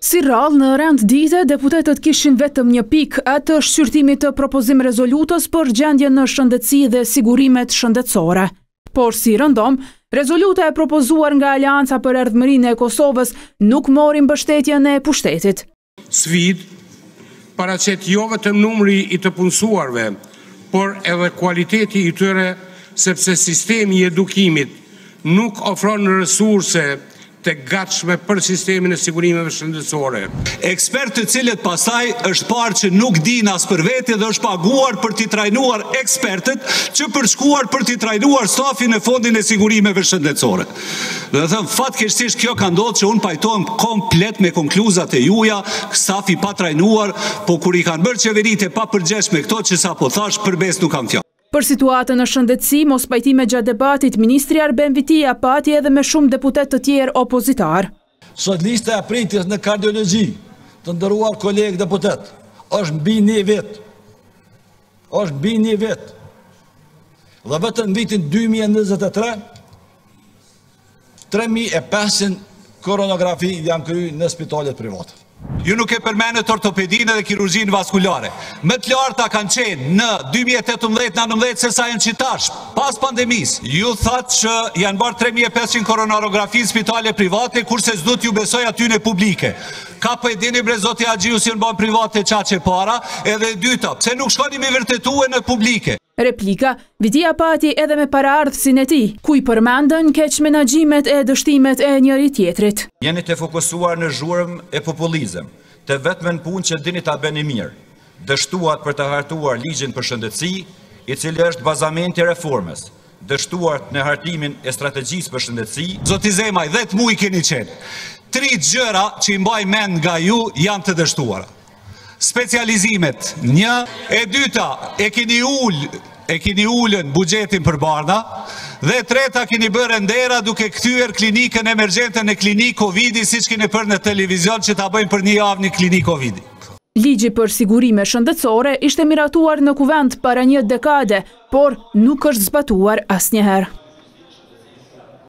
Si rrallë në rend dite, deputetët kishin vetëm një pikë, atë shqyrtimit të propozim rezolutës për gjendje në shëndetësi dhe sigurimet shëndetësore. Por si rëndom, rezoluta e propozuar nga Alianca për Erdhmërinë e Kosovës nuk mori mbështetjen e pushtetit. Sfidë paraqet jo vetëm numri i të punësuarve, por edhe kualiteti i tyre, sepse sistemi i edukimit nuk ofron resurse të gatshme për sistemin e sigurimeve shëndetësore. Ekspertë të cilët pastaj është parë që nuk din as për vete dhe është paguar për t'i trajnuar ekspertët që përshkuar për t'i trajnuar stafin e fondin e sigurimeve shëndetësore. Dhe thëmë, fatkeqësisht kjo ka ndodhur që unë pajtohem komplet me konkluzat e juja, stafi pa trajnuar, po kur i kanë bërë qeveritë e pa përgjeshme këto që sa po thash, përbes nuk kam fjalë. Për situatën në shëndetësi, mos pajtime gjatë debatit, Ministri Arben Vitia pati edhe me shumë deputet të tjerë opozitar. Sot lista e pritjes në kardiologji, të nderuar kolegë deputet, është mbi një vit. Është mbi një vit. Dhe vetëm në vitin 2023, 3500 koronografi janë kryer në spitalet private. Ju nuk e përmendet ortopedinë dhe kirurgjinë vaskulare. Më të larta kanë qenë në 2018-19 se sa janë qitash, pas pandemisë. Ju thatë që janë bërë 3500 koronarografi në spitale private, kurse s'du t'ju besoj aty në publike. Ka për e dini bre zoti Agjiu si në bërë private qaqe para, edhe dyta, pse nuk shkoni me vërtetue në publike. Replika, Vitia pati edhe me paraardhësin e tij, ku i përmendën keq menaxhimet e dështimet e njëri tjetrit. Jeni të fokusuar në zhurmë e populizëm, të vetmen punë që dini ta bëni mirë, dështuat për të hartuar ligjin për shëndetësi, i cili është bazamenti i reformës, dështuar në hartimin e strategjisë për shëndetësi. Zoti Zemaj, 10 muaj keni qenë. 3 gjëra që i mbaj mend nga ju janë të dështuara. Specializimet, një, e dyta, e keni ullën buxhetin për barna, dhe treta keni bërë ndera duke kthyer klinikën emergjente në klinikë Covidi, siç keni bërë në televizion që ta bëjmë për një javë në klinikë Covidi. Ligji për sigurime shëndetësore ishte miratuar në kuvent para një dekade, por nuk është zbatuar asnjëherë.